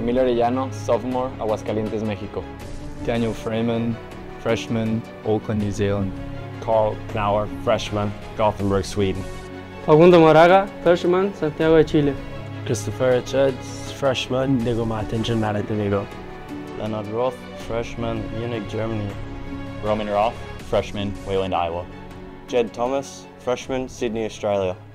Emilio Arellano, sophomore, Aguascalientes, Mexico. Daniel Freeman, freshman, Auckland, New Zealand. Carl Knauer, freshman, Gothenburg, Sweden. Facundo Moraga, freshman, Santiago de Chile. Christopher Richards, freshman, Diego Martins, Malta. Leonard Roth, freshman, Munich, Germany. Roman Roth, freshman, Wayland, Iowa. Jed Thomas, freshman, Sydney, Australia.